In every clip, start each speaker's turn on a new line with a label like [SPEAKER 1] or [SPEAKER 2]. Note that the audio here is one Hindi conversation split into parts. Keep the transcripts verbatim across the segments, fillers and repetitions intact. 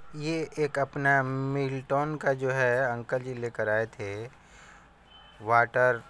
[SPEAKER 1] ये एक अपना मिल्टन का जो है अंकल जी लेकर आए थे। वाटर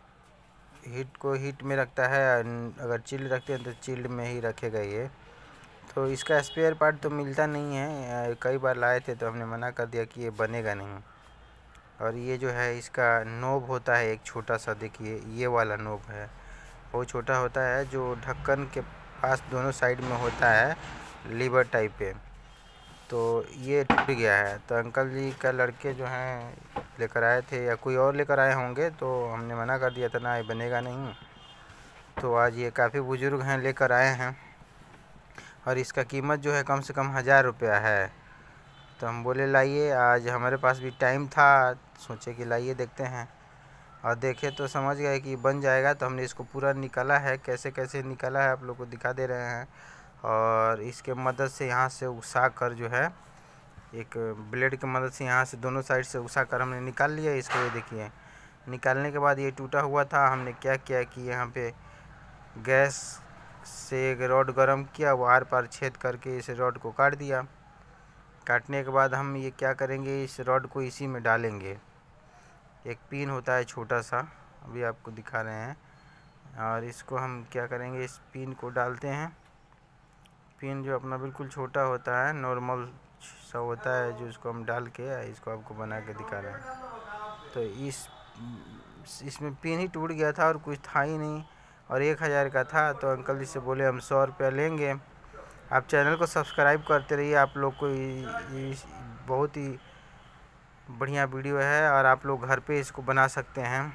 [SPEAKER 1] हीट को हीट में रखता है, अगर चिल्ड रखते हैं तो चिल्ड में ही रखेगा ये। तो इसका स्पेयर पार्ट तो मिलता नहीं है, कई बार लाए थे तो हमने मना कर दिया कि ये बनेगा नहीं। और ये जो है इसका नोब होता है एक छोटा सा, देखिए ये वाला नोब है, बहुत छोटा होता है, जो ढक्कन के पास दोनों साइड में होता है, लीवर टाइप पे। तो ये टूट गया है, तो अंकल जी का लड़के जो हैं लेकर आए थे या कोई और लेकर आए होंगे, तो हमने मना कर दिया था ना, ये बनेगा नहीं। तो आज ये काफ़ी बुज़ुर्ग हैं, लेकर आए हैं और इसका कीमत जो है कम से कम हज़ार रुपया है। तो हम बोले लाइए, आज हमारे पास भी टाइम था, सोचे कि लाइए देखते हैं। और देखे तो समझ गए कि बन जाएगा, तो हमने इसको पूरा निकाला है। कैसे कैसे निकाला है आप लोग को दिखा दे रहे हैं। और इसके मदद से यहाँ से उसा कर जो है, एक ब्लेड की मदद से यहाँ से दोनों साइड से उसा कर हमने निकाल लिया इसको। ये देखिए, निकालने के बाद ये टूटा हुआ था। हमने क्या किया कि यहाँ पे गैस से एक रॉड गर्म किया, वो आर पार छेद करके इस रॉड को काट दिया। काटने के बाद हम ये क्या करेंगे, इस रॉड को इसी में डालेंगे। एक पिन होता है छोटा सा, अभी आपको दिखा रहे हैं। और इसको हम क्या करेंगे, इस पिन को डालते हैं। पिन जो अपना बिल्कुल छोटा होता है, नॉर्मल सा होता है, जो इसको हम डाल के इसको आपको बना के दिखा रहे हैं। तो इस इसमें पिन ही टूट गया था और कुछ था ही नहीं, और एक हज़ार का था। तो अंकल जी से बोले हम सौ रुपया लेंगे। आप चैनल को सब्सक्राइब करते रहिए, आप लोग को बहुत ही बढ़िया वीडियो है और आप लोग घर पे इसको बना सकते हैं।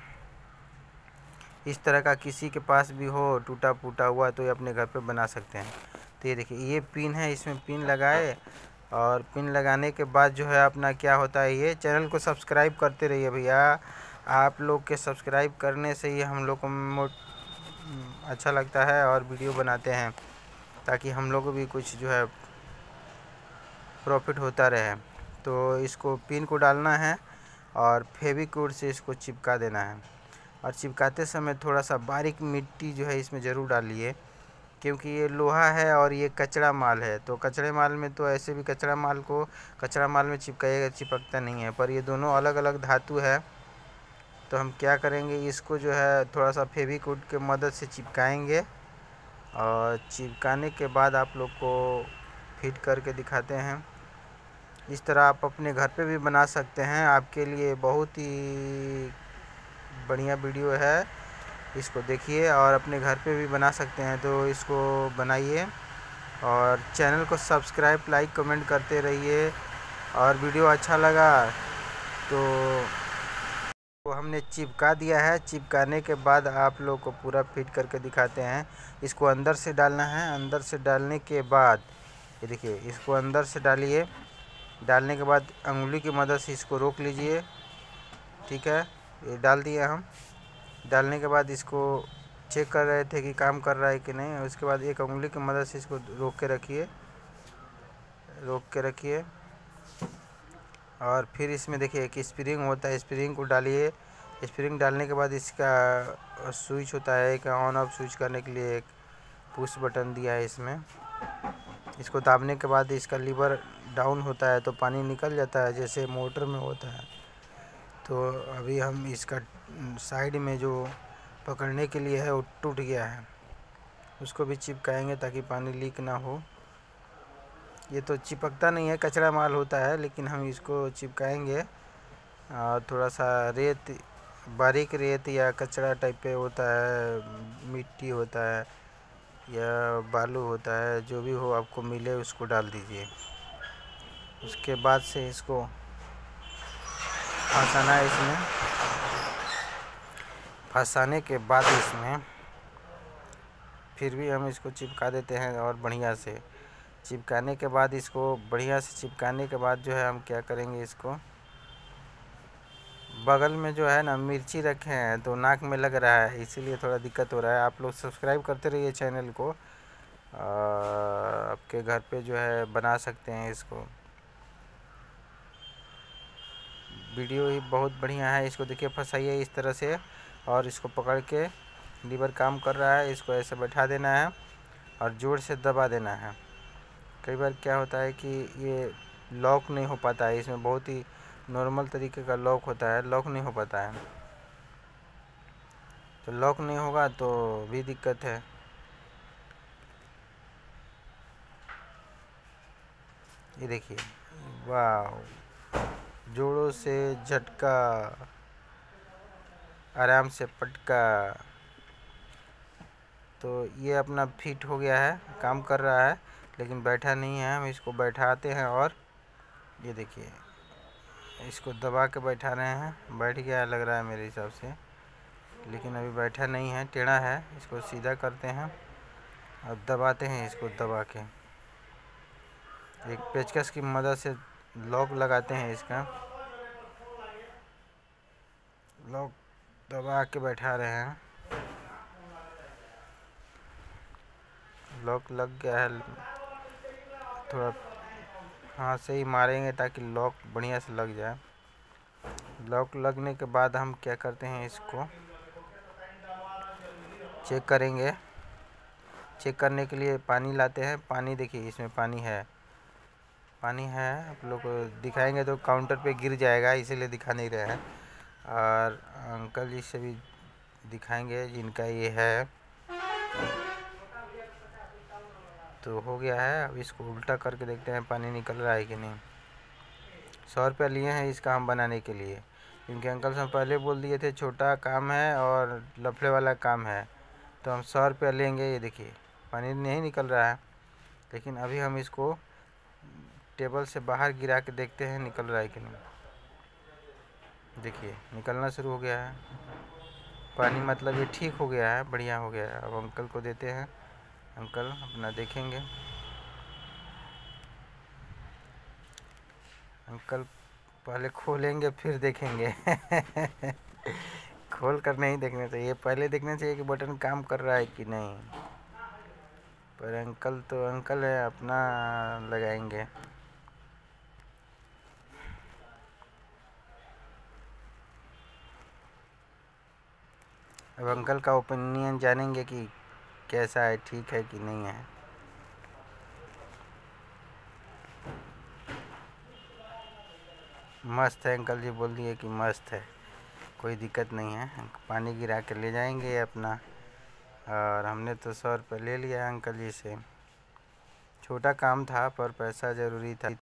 [SPEAKER 1] इस तरह का किसी के पास भी हो टूटा फूटा हुआ, तो ये अपने घर पे बना सकते हैं। तो ये देखिए, ये पिन है, इसमें पिन लगाए और पिन लगाने के बाद जो है अपना क्या होता है, ये चैनल को सब्सक्राइब करते रहिए भैया। आप लोग के सब्सक्राइब करने से ही हम लोग को अच्छा लगता है और वीडियो बनाते हैं, ताकि हम लोग को भी कुछ जो है प्रॉफिट होता रहे। तो इसको पिन को डालना है और फेविक्विक से इसको चिपका देना है। और चिपकाते समय थोड़ा सा बारीक मिट्टी जो है इसमें ज़रूर डालिए, क्योंकि ये लोहा है और ये कचरा माल है। तो कचरे माल में तो ऐसे भी कचरा माल को कचरा माल में चिपकाएगा, चिपकता नहीं है, पर ये दोनों अलग अलग धातु है। तो हम क्या करेंगे, इसको जो है थोड़ा सा फेविक्विक के मदद से चिपकाएंगे। और चिपकाने के बाद आप लोग को फिट करके दिखाते हैं। इस तरह आप अपने घर पे भी बना सकते हैं, आपके लिए बहुत ही बढ़िया वीडियो है। इसको देखिए और अपने घर पे भी बना सकते हैं, तो इसको बनाइए और चैनल को सब्सक्राइब, लाइक, कमेंट करते रहिए। और वीडियो अच्छा लगा तो वो हमने चिपका दिया है। चिपकाने के बाद आप लोग को पूरा फिट करके दिखाते हैं। इसको अंदर से डालना है। अंदर से डालने के बाद ये देखिए, इसको अंदर से डालिए। डालने के बाद अंगुली की मदद से इसको रोक लीजिए, ठीक है। ये डाल दिया हम। डालने के बाद इसको चेक कर रहे थे कि काम कर रहा है कि नहीं। उसके बाद एक उंगली की मदद से इसको रोक के रखिए, रोक के रखिए। और फिर इसमें देखिए एक स्प्रिंग होता है, स्प्रिंग को डालिए। स्प्रिंग डालने के बाद इसका स्विच होता है, एक ऑन ऑफ स्विच करने के लिए एक पुश बटन दिया है इसमें। इसको दाबने के बाद इसका लीवर डाउन होता है, तो पानी निकल जाता है, जैसे मोटर में होता है। तो अभी हम इसका साइड में जो पकड़ने के लिए है वो टूट गया है, उसको भी चिपकाएंगे ताकि पानी लीक ना हो। ये तो चिपकता नहीं है, कचरा माल होता है, लेकिन हम इसको चिपकाएंगे। और थोड़ा सा रेत, बारीक रेत या कचरा टाइप पे होता है, मिट्टी होता है या बालू होता है, जो भी हो आपको मिले उसको डाल दीजिए। उसके बाद से इसको फंसाना है। इसमें फंसाने के बाद इसमें फिर भी हम इसको चिपका देते हैं। और बढ़िया से चिपकाने के बाद इसको बढ़िया से चिपकाने के बाद जो है हम क्या करेंगे, इसको बगल में जो है ना मिर्ची रखे हैं, तो नाक में लग रहा है, इसीलिए थोड़ा दिक्कत हो रहा है। आप लोग सब्सक्राइब करते रहिए चैनल को। आपके घर पे जो है बना सकते हैं इसको। वीडियो ही बहुत बढ़िया है। इसको देखिए, फंसाइए इस तरह से और इसको पकड़ के, लीवर काम कर रहा है, इसको ऐसे बैठा देना है और जोर से दबा देना है। कई बार क्या होता है कि ये लॉक नहीं हो पाता है। इसमें बहुत ही नॉर्मल तरीके का लॉक होता है, लॉक नहीं हो पाता है। तो लॉक नहीं होगा तो भी दिक्कत है। ये देखिए, वाह, जोड़ों से झटका, आराम से पटका। तो ये अपना फिट हो गया है, काम कर रहा है, लेकिन बैठा नहीं है। हम इसको बैठाते हैं और ये देखिए, इसको दबा के बैठा रहे हैं। बैठ गया लग रहा है मेरे हिसाब से, लेकिन अभी बैठा नहीं है, टेढ़ा है। इसको सीधा करते हैं और दबाते हैं इसको, दबा के एक पेचकस की मदद से लॉक लगाते हैं इसका। लॉक दबा के बैठा रहे हैं। लॉक लग गया है। थोड़ा हाथ से ही मारेंगे ताकि लॉक बढ़िया से लग जाए। लॉक लगने के बाद हम क्या करते हैं, इसको चेक करेंगे। चेक करने के लिए पानी लाते हैं। पानी देखिए, इसमें पानी है, पानी है। आप लोग को दिखाएंगे तो काउंटर पे गिर जाएगा, इसीलिए दिखा नहीं रहे हैं। और अंकल जी से भी दिखाएंगे जिनका ये है। तो हो गया है। अब इसको उल्टा करके देखते हैं पानी निकल रहा है कि नहीं। सौ रुपया लिए हैं इसका हम बनाने के लिए, क्योंकि अंकल से हम पहले बोल दिए थे छोटा काम है और लफड़े वाला काम है, तो हम सौ रुपया लेंगे। ये देखिए, पानी नहीं निकल रहा है, लेकिन अभी हम इसको टेबल से बाहर गिरा के देखते हैं निकल रहा है कि नहीं। देखिए, निकलना शुरू हो गया है पानी, मतलब ये ठीक हो गया है, बढ़िया हो गया है। अब अंकल को देते हैं, अंकल अपना देखेंगे। अंकल पहले खोलेंगे फिर देखेंगे। खोल कर नहीं देखना चाहिए, पहले देखना चाहिए कि बटन काम कर रहा है कि नहीं। पर अंकल तो अंकल है, अपना लगाएंगे। अब अंकल का ओपिनियन जानेंगे कि कैसा है, ठीक है कि नहीं है। मस्त है, अंकल जी बोल दिए कि मस्त है, कोई दिक्कत नहीं है। पानी गिरा के ले जाएंगे अपना। और हमने तो सौ रुपये ले लिया अंकल जी से। छोटा काम था पर पैसा ज़रूरी था।